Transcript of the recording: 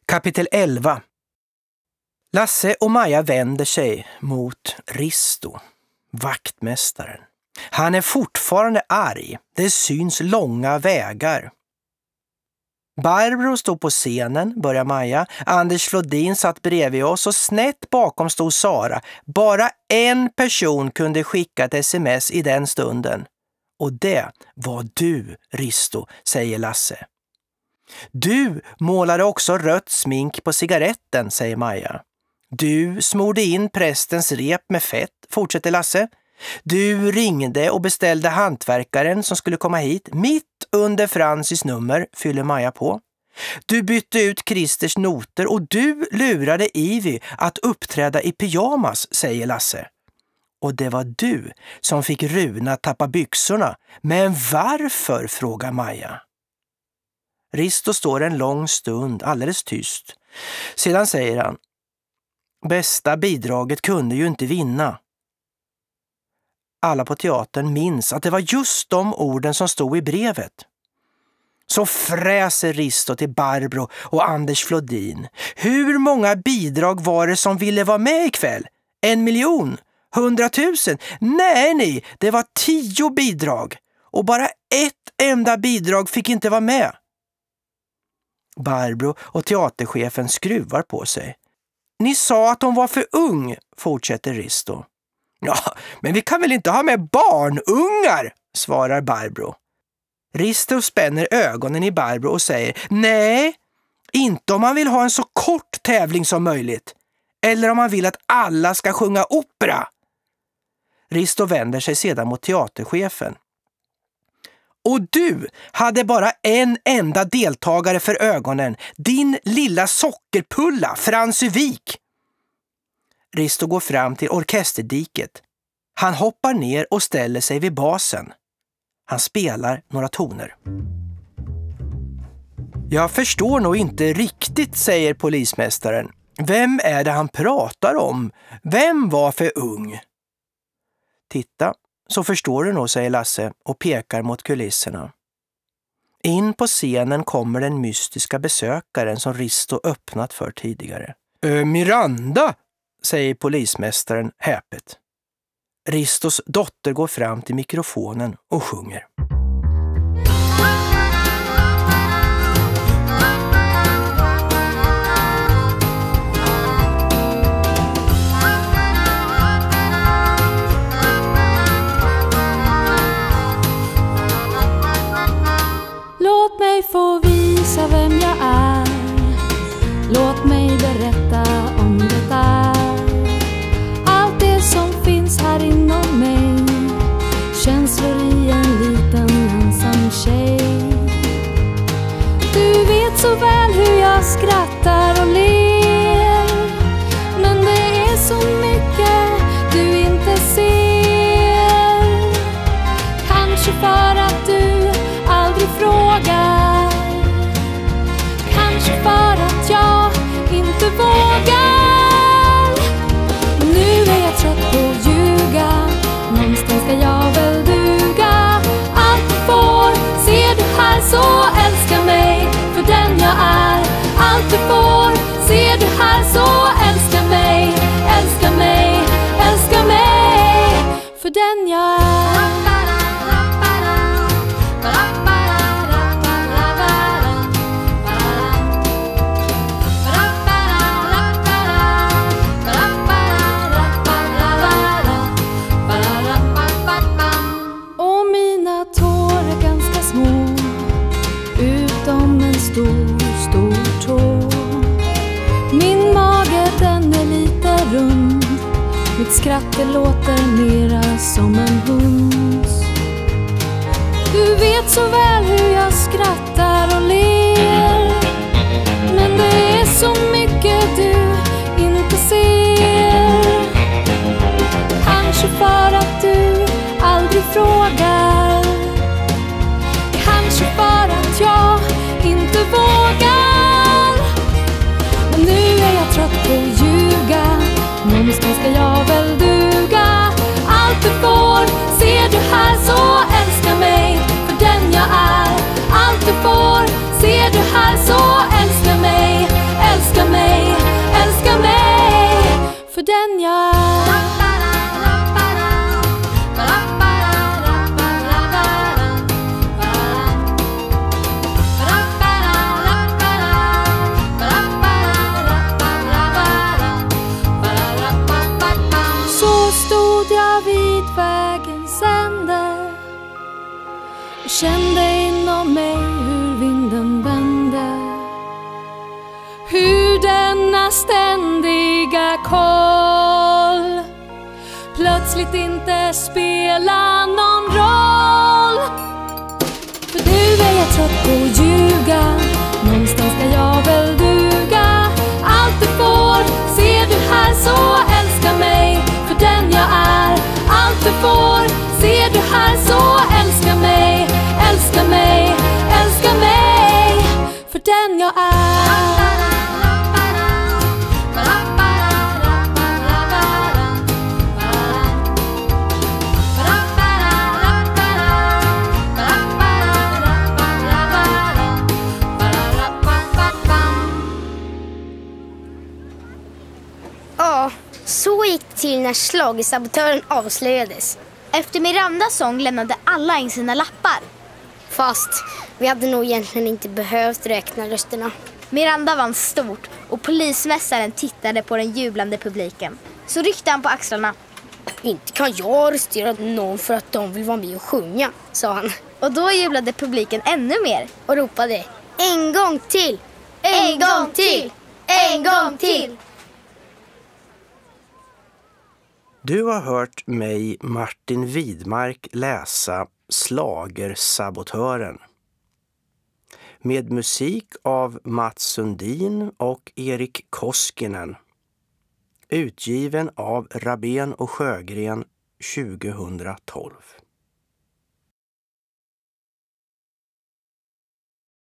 Kapitel 11. Lasse och Maja vänder sig mot Risto, vaktmästaren. Han är fortfarande arg. Det syns långa vägar. Barbro stod på scenen, börjar Maja. Anders Flodin satt bredvid oss och snett bakom stod Sara. Bara en person kunde skicka ett sms i den stunden. Och det var du, Risto, säger Lasse. Du målade också rött smink på cigaretten, säger Maja. Du smorde in prästens rep med fett, fortsätter Lasse. Du ringde och beställde hantverkaren som skulle komma hit mitt under Francis nummer, fyller Maja på. Du bytte ut Christers noter och du lurade Ivy att uppträda i pyjamas, säger Lasse. Och det var du som fick Runa tappa byxorna. Men varför, frågar Maja. Risto står en lång stund alldeles tyst. Sedan säger han: bästa bidraget kunde ju inte vinna. Alla på teatern minns att det var just de orden som stod i brevet. Så fräser Risto till Barbro och Anders Flodin. Hur många bidrag var det som ville vara med ikväll? 1 miljon? 100 000? Nej, det var 10 bidrag. Och bara ett enda bidrag fick inte vara med. Barbro och teaterchefen skruvar på sig. Ni sa att hon var för ung, fortsätter Risto. Ja, men vi kan väl inte ha med barnungar, svarar Barbro. Risto spänner ögonen i Barbro och säger: nej, inte om man vill ha en så kort tävling som möjligt. Eller om man vill att alla ska sjunga opera. Risto vänder sig sedan mot teaterchefen. Och du hade bara en enda deltagare för ögonen. Din lilla sockerpulla, Frans Uvik. Risto går fram till orkesterdiket. Han hoppar ner och ställer sig vid basen. Han spelar några toner. Jag förstår nog inte riktigt, säger polismästaren. Vem är det han pratar om? Vem var för ung? Titta, så förstår du nog, säger Lasse och pekar mot kulisserna. In på scenen kommer den mystiska besökaren som Risto öppnat för tidigare. Miranda, säger polismästaren häpet. Ristos dotter går fram till mikrofonen och sjunger. Låt mig få visa vem jag är. Låt mig berätta om det är. Allt det som finns här inom mig. Känslor i en liten ensam tjej. Du vet så väl hur jag skrattar och ler. Men det är så mycket du inte ser. Kanske för att du aldrig frågar. Kanske för att jag inte vågar. Nu är jag trött på att ljuga. Någonstans ska jag väl duga. Allt du får, ser du här så älska mig för den jag är. Allt du får, ser du här så älska mig. Älska mig, älska mig för den jag är. Stor tår. Min mage den är lite rund. Mitt skratt det låter mera som en hunds. Du vet så väl hur jag skrattar och ler. Men det är så mycket du inte ser. Kanske för att du aldrig frågar. Kanske för att jag inte vågar. Men nu är jag trött på att ljuga. Någonstans ska jag väl duga. Allt du får, ser du här så älska mig för den jag är. Allt du får, ser du här så älska mig. Älska den jag är. Så stod jag vid vägens ände och kände inom mig hur vinden vände. Hur denna ständiga koll plötsligt inte spelar någon roll. För nu är jag trött på att ljuga, någonstans ska jag väl duga. Allt du får, ser du här så älska mig för den jag är. Allt du får, ser du här så älska mig, älska mig, älska mig för den jag är. Ja, så gick det till när schlagersabotören avslöjades. Efter Mirandas sång lämnade alla in sina lappar. Fast vi hade nog egentligen inte behövt räkna rösterna. Miranda vann stort och polismästaren tittade på den jublande publiken. Så ryckte han på axlarna. Inte kan jag arrestera någon för att de vill vara med och sjunga, sa han. Och då jublade publiken ännu mer. Och ropade, en gång till, en gång till, en gång till. Du har hört mig, Martin Widmark, läsa Schlagersabotören. Med musik av Mats Sundin och Erik Koskinen. Utgiven av Rabén och Sjögren 2012.